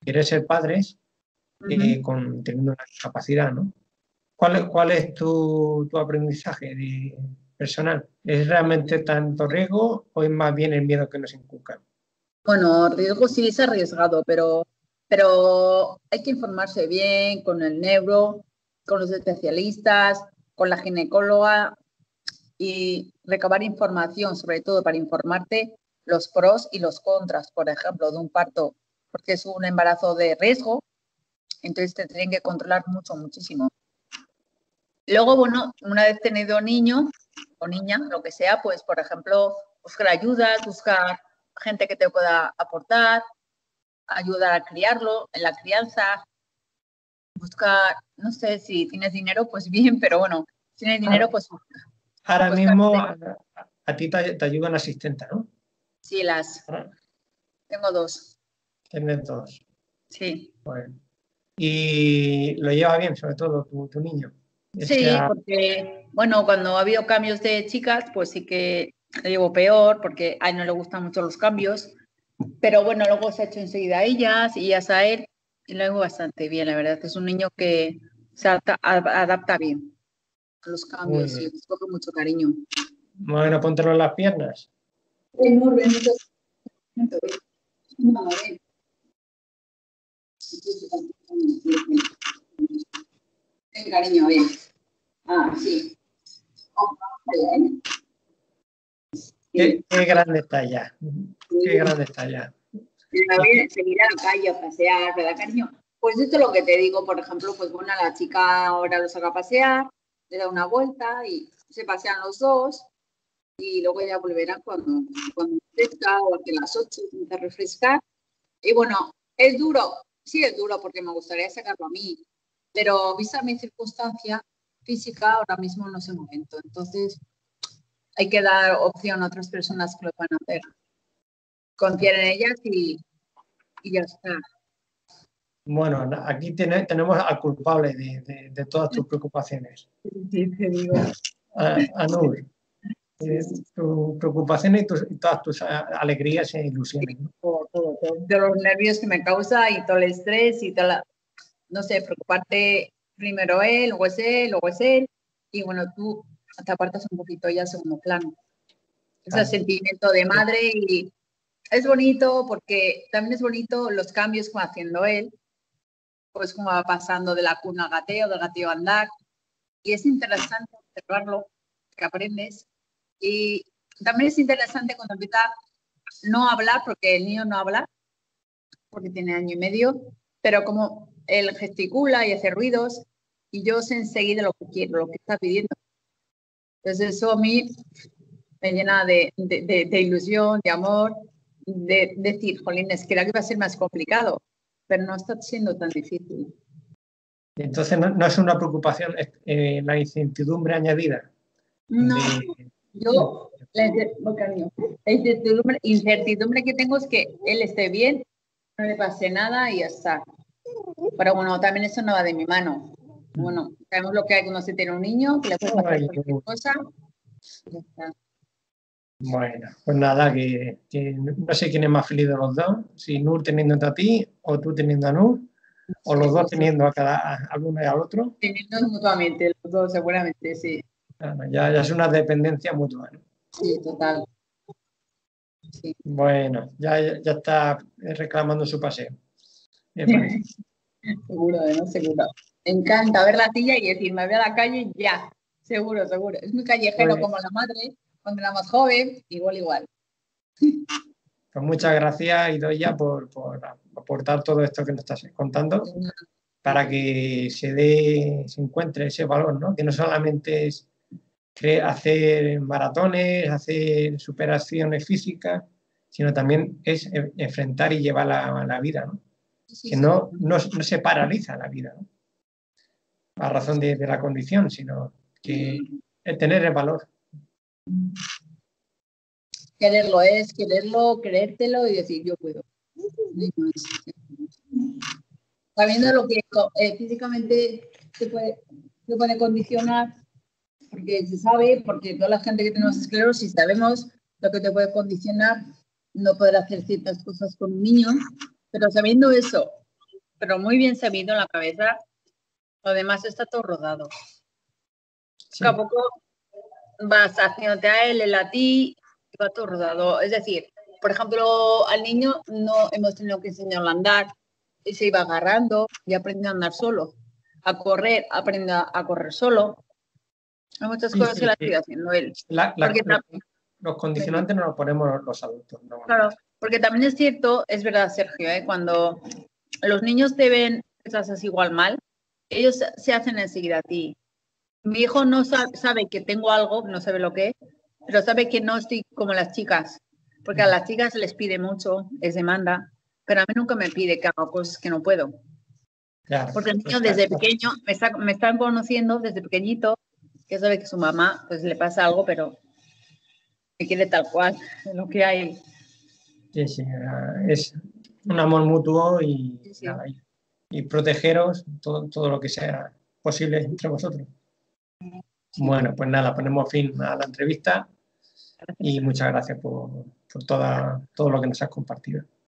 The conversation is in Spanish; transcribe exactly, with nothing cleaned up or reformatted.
quieren ser padres eh, Ujú. con, teniendo una discapacidad, ¿no? ¿Cuál, es- cuál es tu, tu aprendizaje de- personal? ¿Es realmente tanto riesgo o es más bien el miedo que nos inculcan? Bueno, riesgo sí es arriesgado, pero, pero hay que informarse bien con el neuro, con los especialistas, con la ginecóloga y recabar información, sobre todo para informarte los pros y los contras, por ejemplo, de un parto, porque es un embarazo de riesgo, entonces te tienen que controlar mucho, muchísimo. Luego, bueno, una vez tenido niño o niña, lo que sea, pues, por ejemplo, buscar ayudas, buscar gente que te pueda aportar, ayudar a criarlo, en la crianza, buscar, no sé, si tienes dinero, pues bien, pero bueno, si tienes dinero, pues Ahora buscar, mismo a, a- a ti te, te ayuda una asistente, ¿no? sí, las, Ahora tengo dos, tienes dos. sí. Bueno. Y lo lleva bien, sobre todo tu, tu niño. Ese, Sí, ah, porque, bueno, cuando ha habido cambios de chicas, pues sí que le llevo peor, porque a él no le gustan mucho los cambios, pero bueno, luego se ha hecho enseguida a ellas y ellas a él, y lo hago bastante bien, la verdad. Es un niño que se adapta, adapta bien a los muy cambios y bien. les coge mucho cariño. Bueno, póntelo en las piernas. Enorme, muchas gracias. No, ven. Ven, cariño, ven. Ah, sí. Oh, ven. Qué, Sí. qué grande está ya. Qué grande está ya. Me Y voy a seguir a la calle a pasear, ¿verdad, cariño? Pues esto es lo que te digo, por ejemplo, pues bueno, la chica ahora lo saca a pasear, le da una vuelta y se pasean los dos y luego ya volverá cuando, cuando refresca o hacia las ocho, intenta refrescar. Y bueno, es duro, sí es duro porque me gustaría sacarlo a mí, pero vista mi circunstancia física, ahora mismo no es el momento. Entonces hay que dar opción a otras personas que lo puedan hacer. Confían en ellas y, y ya está. bueno, aquí tiene- tenemos al culpable de, de- de todas tus preocupaciones. Sí, te digo. A, Anur, Sí, eh, sí, tus preocupaciones y, tus- y todas tus a- alegrías e ilusiones, ¿no? todo, todo, todo. De los nervios que me causa y todo el estrés y toda la, no sé, preocuparte primero él, luego es él, luego es él. Y bueno, tú te apartas un poquito ya a segundo plano. Ese Claro. sentimiento de madre y es bonito porque también es bonito los cambios que va haciendo él, pues como va pasando de la cuna al gateo, del gateo a andar. Y es interesante observarlo, que aprendes. Y también es interesante cuando empieza no a hablar, porque el niño no habla, porque tiene año y medio, pero como él gesticula y hace ruidos, y yo sé enseguida lo que quiero, lo que está pidiendo. Entonces eso a mí me llena de, de, de, de ilusión, de amor, de, de decir, jolines, que era que iba a ser más complicado, pero no está siendo tan difícil. Entonces, no, no es una preocupación eh, la incertidumbre añadida No, de... yo, la, la incertidumbre, incertidumbre que tengo es que él esté bien, no le pase nada y ya está. Pero bueno, también eso no va de mi mano. Bueno, sabemos lo que hay cuando se tiene un niño, que le puede pasar Ay, cualquier cosa. Ya está. bueno, pues nada, que, que no sé quién es más feliz de los dos, si Nur teniéndote a ti o tú teniendo a Nur, o Sí, los dos sí, sí. teniendo a cada a, al uno y al otro. Teniendo mutuamente, los dos seguramente, sí. Claro, ya, ya es una dependencia mutua, ¿no? Sí, total. Sí. Bueno, ya, ya está reclamando su paseo, me parece. Seguro, además, seguro. Me encanta ver la tía y decir, me voy a la calle ya. Seguro, seguro. Es muy callejero Pues, como la madre, cuando era más joven, igual, igual. pues muchas gracias, Idoia, por, por aportar todo esto que nos estás contando, para que se dé, se encuentre ese valor, ¿no? Que no solamente es cre- hacer maratones, hacer superaciones físicas, sino también es e- enfrentar y llevar la, la vida, ¿no? Sí, sí, Que sí. no, no, no se paraliza la vida, ¿no? A razón de, de la condición, sino que es tener el valor. Quererlo es, quererlo, creértelo y decir, yo puedo. No hay más. Sabiendo lo que eh, físicamente te puede, te puede condicionar, porque se sabe, porque toda la gente que tenemos esclerosis sabemos lo que te puede condicionar no poder hacer ciertas cosas con un niño, pero sabiendo eso pero muy bien sabido en la cabeza. Lo demás está todo rodado. Sí. Poco a poco vas haciéndote a él, él a ti, y va todo rodado. Es decir, por ejemplo, al niño no hemos tenido que enseñarlo a andar y se iba agarrando y aprendió a andar solo. A correr, aprende a correr solo. Hay muchas Sí, cosas sí, que las sí. sigue haciendo él. La, la, porque los, los condicionantes no los ponemos los adultos. No. Claro, porque también es cierto, es verdad, Sergio, ¿eh? Cuando los niños te ven que te haces igual mal, ellos se hacen enseguida a ti. Mi hijo no sabe, sabe que tengo algo, no sabe lo que es, pero sabe que no estoy como las chicas, porque a las chicas les pide mucho, les demanda, pero a mí nunca me pide que haga cosas que no puedo. Claro, porque el niño pues, desde claro. pequeño, me, está, me están conociendo desde pequeñito, que sabe que su mamá pues le pasa algo, pero me quiere tal cual, lo que hay. Sí, sí, es un amor mutuo y, Sí, sí. nada, y, y protegeros todo, todo lo que sea posible entre vosotros. Sí. Bueno, pues nada, ponemos fin a la entrevista Gracias. y muchas gracias por, por toda, todo lo que nos has compartido.